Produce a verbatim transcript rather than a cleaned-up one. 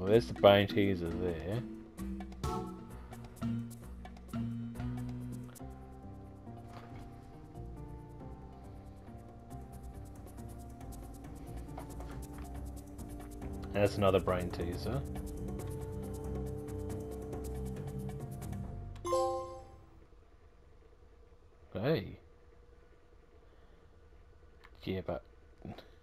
Well, there's the brain teaser there. And that's another brain teaser. Hey. Yeah, but